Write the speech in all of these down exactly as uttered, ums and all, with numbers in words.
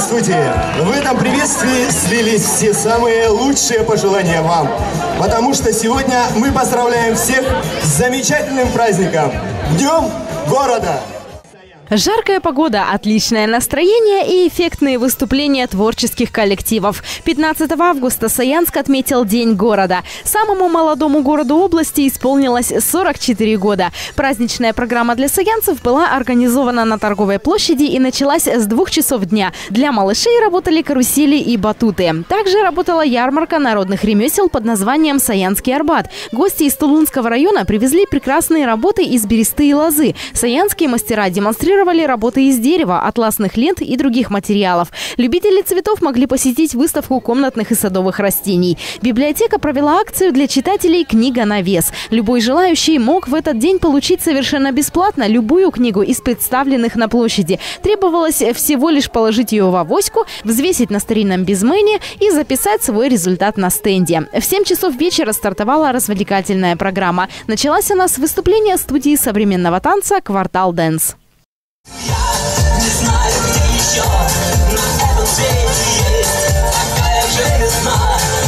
здравствуйте! В этом приветствии слились все самые лучшие пожелания вам, потому что сегодня мы поздравляем всех с замечательным праздником – Днем города! Жаркая погода, отличное настроение и эффектные выступления творческих коллективов. пятнадцатого августа Саянск отметил День города. Самому молодому городу области исполнилось сорок четыре года. Праздничная программа для саянцев была организована на торговой площади и началась с двух часов дня. Для малышей работали карусели и батуты. Также работала ярмарка народных ремесел под названием «Саянский Арбат». Гости из Тулунского района привезли прекрасные работы из бересты и лозы. Саянские мастера демонстрировали работы из дерева, атласных лент и других материалов. Любители цветов могли посетить выставку комнатных и садовых растений. Библиотека провела акцию для читателей «Книга на вес». Любой желающий мог в этот день получить совершенно бесплатно любую книгу из представленных на площади. Требовалось всего лишь положить ее в авоську, взвесить на старинном безмене и записать свой результат на стенде. В семь часов вечера стартовала развлекательная программа. Началась она с выступления студии современного танца «Квартал Дэнс». Я не знаю, где еще на этом свете есть такая же весна.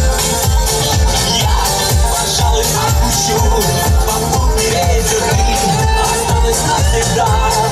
Я, пожалуй, отпущу попутный ветер и останусь навсегда.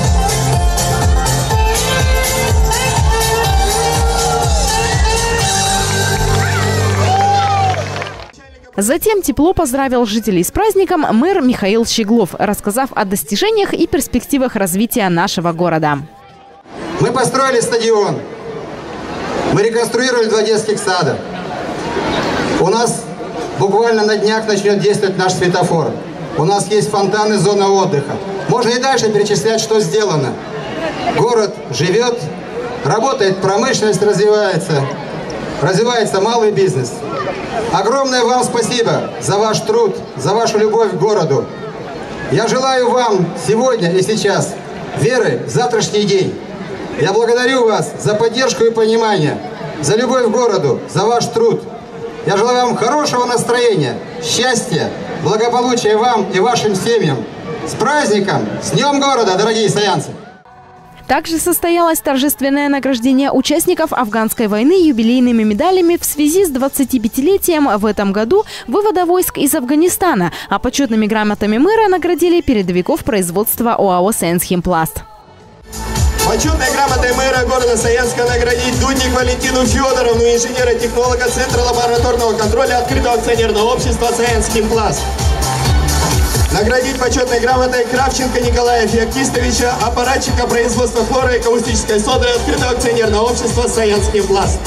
Затем тепло поздравил жителей с праздником мэр Михаил Щеглов, рассказав о достижениях и перспективах развития нашего города. Мы построили стадион, мы реконструировали два детских сада. У нас буквально на днях начнет действовать наш светофор. У нас есть фонтаны, зона отдыха. Можно и дальше перечислять, что сделано. Город живет, работает промышленность, развивается, развивается малый бизнес. Огромное вам спасибо за ваш труд, за вашу любовь к городу. Я желаю вам сегодня и сейчас веры в завтрашний день. Я благодарю вас за поддержку и понимание, за любовь к городу, за ваш труд. Я желаю вам хорошего настроения, счастья, благополучия вам и вашим семьям. С праздником! С Днем города, дорогие саянцы! Также состоялось торжественное награждение участников афганской войны юбилейными медалями в связи с двадцатипятилетием в этом году вывода войск из Афганистана, а почетными грамотами мэра наградили передовиков производства ОАО «Саянсхимпласт». Почетной грамотой мэра города Саянска наградить Дудник Валентину Федоровну, инженера-технолога Центра лабораторного контроля открытого акционерного общества «Саянсхимпласт». Наградить почетной грамотой Кравченко Николая Феоктистовича, аппаратчика производства хлора и каустической соды открытого акционерного общества «Саянсхимпласт».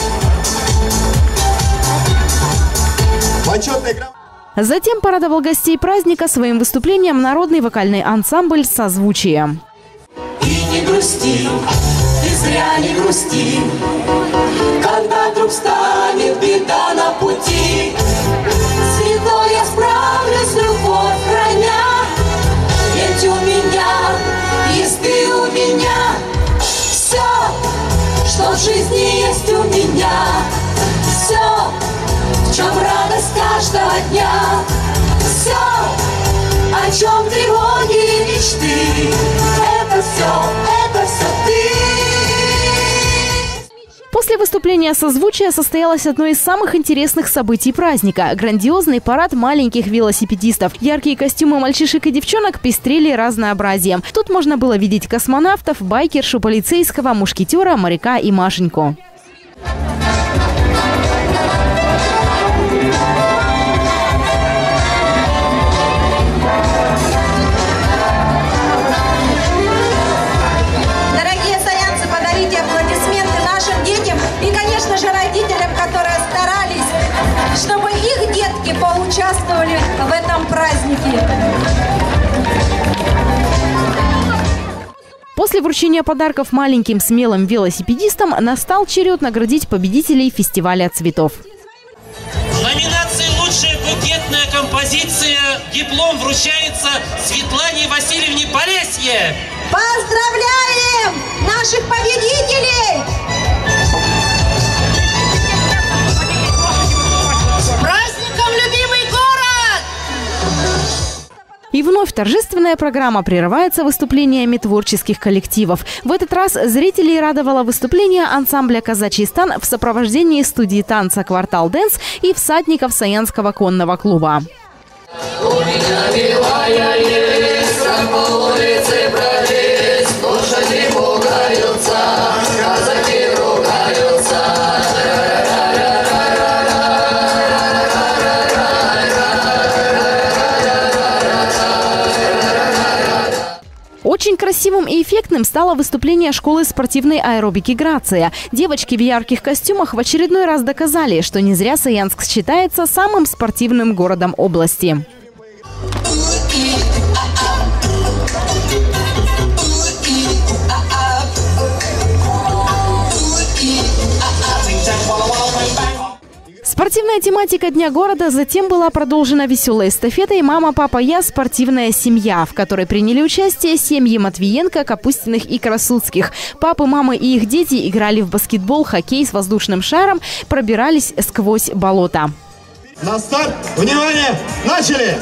Почетной грамотой... Затем порадовал гостей праздника своим выступлением народный вокальный ансамбль «Созвучие». И не грусти, ты зря не грусти, когда вдруг станет беда на пути. Святой я справлюсь, любовь храня, ведь у меня есть ты у меня. Все, что в жизни есть у меня, все, в чем радость каждого дня, все, о чем тревоги и мечты, это все, это все ты. После выступления «Созвучия» состоялось одно из самых интересных событий праздника – грандиозный парад маленьких велосипедистов. Яркие костюмы мальчишек и девчонок пестрели разнообразием. Тут можно было видеть космонавтов, байкершу, полицейского, мушкетера, моряка и Машеньку. Чтобы их детки поучаствовали в этом празднике. После вручения подарков маленьким смелым велосипедистам настал черед наградить победителей фестиваля цветов. В номинации «Лучшая букетная композиция» диплом вручается Светлане Васильевне Полесье. Поздравляем наших победителей! И вновь Вновь торжественная программа прерывается выступлениями творческих коллективов. В этот раз зрителей радовало выступление ансамбля «Казачий стан» в сопровождении студии танца «Квартал Дэнс» и всадников Саянского конного клуба. У меня милая есть, как по улице пролезть, лошади пугаются, казаки ругаются. Очень красивым и эффектным стало выступление школы спортивной аэробики «Грация». Девочки в ярких костюмах в очередной раз доказали, что не зря Саянск считается самым спортивным городом области. Спортивная тематика Дня города затем была продолжена веселой эстафетой «Мама, папа, я. Спортивная семья», в которой приняли участие семьи Матвиенко, Капустиных и Красудских. Папы, мамы и их дети играли в баскетбол, хоккей с воздушным шаром, пробирались сквозь болото. На старт! Внимание! Начали!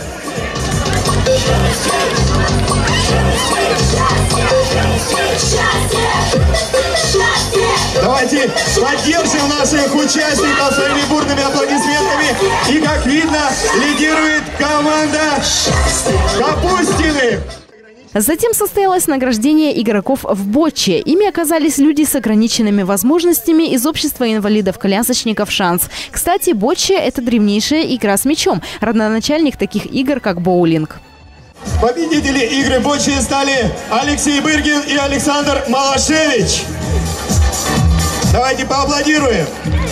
Давайте поддержим наших участников своими бурными аплодисментами. И, как видно, лидирует команда Капустиных. Затем состоялось награждение игроков в боче. Ими оказались люди с ограниченными возможностями из общества инвалидов-колясочников «Шанс». Кстати, боче – это древнейшая игра с мячом, родоначальник таких игр, как боулинг. Победители игры бочи стали Алексей Быргин и Александр Малашевич. Давайте поаплодируем.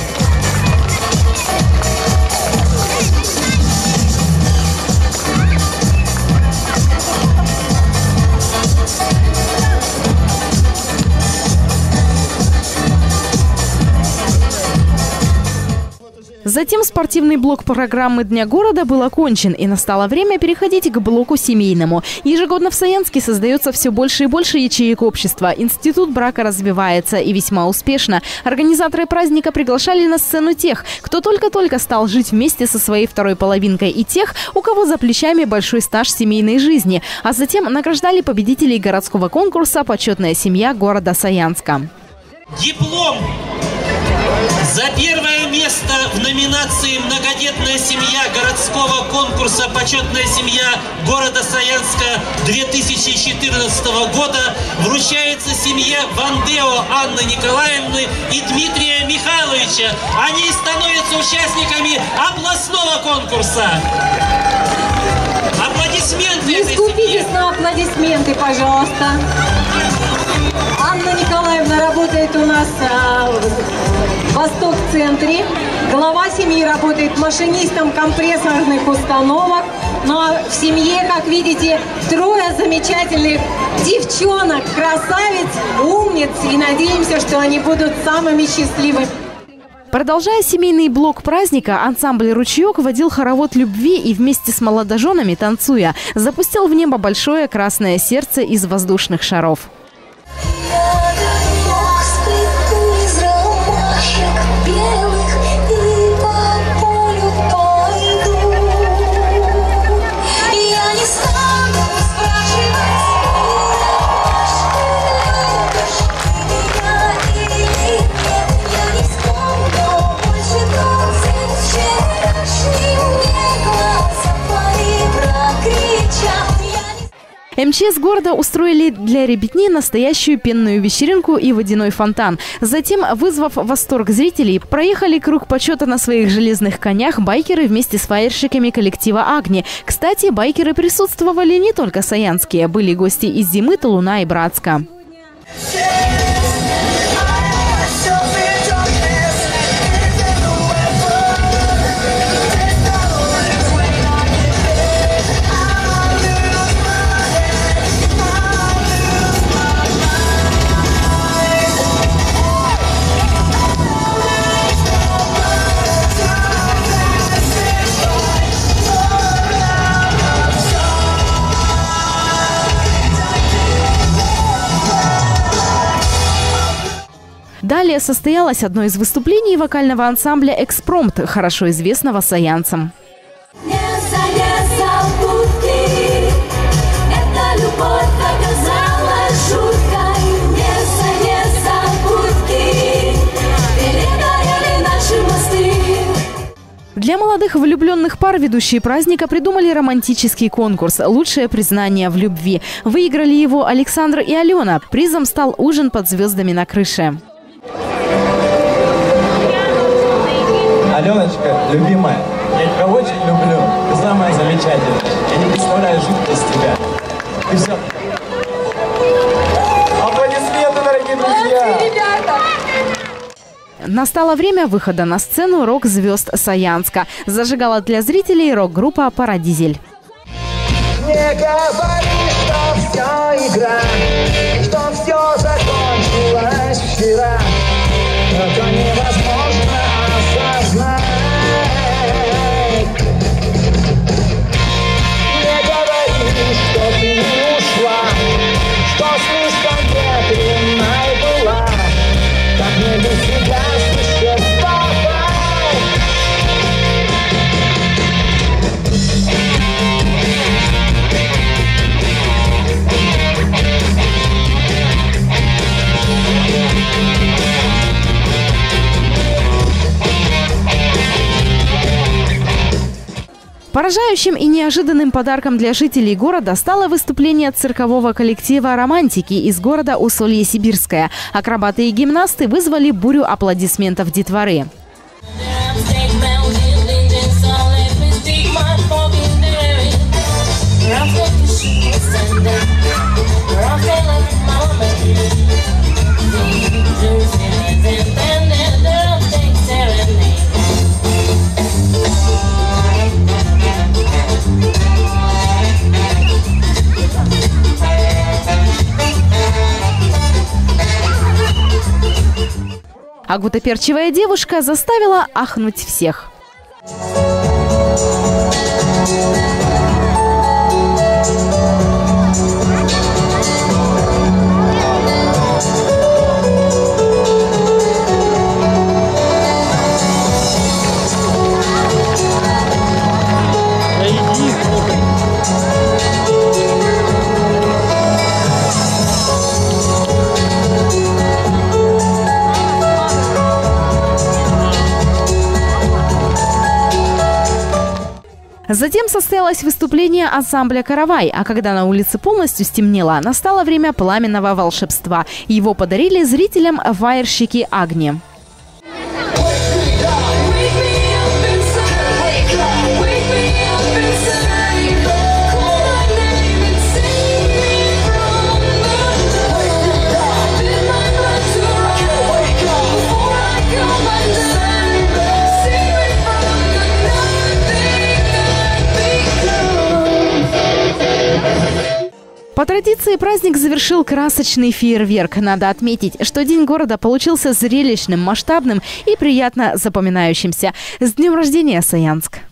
Затем спортивный блок программы Дня города был окончен, и настало время переходить к блоку семейному. Ежегодно в Саянске создается все больше и больше ячеек общества. Институт брака развивается и весьма успешно. Организаторы праздника приглашали на сцену тех, кто только-только стал жить вместе со своей второй половинкой, и тех, у кого за плечами большой стаж семейной жизни. А затем награждали победителей городского конкурса «Почетная семья города Саянска». Диплом за первое место в номинации «Многодетная семья» городского конкурса «Почетная семья города Саянска» две тысячи четырнадцатого года вручается семье Вандео Анны Николаевны и Дмитрия Михайловича. Они становятся участниками областного конкурса. Аплодисменты Не этой скупитесь семье. на аплодисменты, пожалуйста. Анна Николаевна работает у нас а, в Восток-центре. Глава семьи работает машинистом компрессорных установок. Но в семье, как видите, трое замечательных девчонок, красавиц, умниц. И надеемся, что они будут самыми счастливыми. Продолжая семейный блок праздника, ансамбль «Ручеек» водил хоровод любви и вместе с молодоженами, танцуя, запустил в небо большое красное сердце из воздушных шаров. эм че эс города устроили для ребятни настоящую пенную вечеринку и водяной фонтан. Затем, вызвав восторг зрителей, проехали круг почета на своих железных конях байкеры вместе с фаерщиками коллектива «Агни». Кстати, байкеры присутствовали не только саянские, были гости из Зимы, Толуна и Братска. Далее состоялось одно из выступлений вокального ансамбля «Экспромт», хорошо известного саянцам. Не забудьте, молодых влюбленных пар ведущие праздника придумали романтический конкурс «Лучшее признание в любви». Выиграли его Александр и Алена. Призом стал ужин под звездами на крыше. Аленочка, любимая, я тебя очень люблю. Ты самая замечательная. Я не представляю жизнь без тебя. И все. Аплодисменты, дорогие друзья! Настало время выхода на сцену рок-звезд Саянска. Зажигала для зрителей рок-группа «Парадизель». Не говори, что все игра, что все закончилось вчера. Это невозможно осознать. Не говори, что ты ушла, что слишком ветреной была. Так не для себя существовать. Поражающим и неожиданным подарком для жителей города стало выступление циркового коллектива «Романтики» из города Усолье-Сибирское. Акробаты и гимнасты вызвали бурю аплодисментов детворы. А гутоперчивая девушка заставила ахнуть всех. Затем состоялось выступление ансамбля «Каравай», а когда на улице полностью стемнело, настало время пламенного волшебства. Его подарили зрителям фаерщики «Агни». По традиции праздник завершил красочный фейерверк. Надо отметить, что День города получился зрелищным, масштабным и приятно запоминающимся. С днем рождения, Саянск!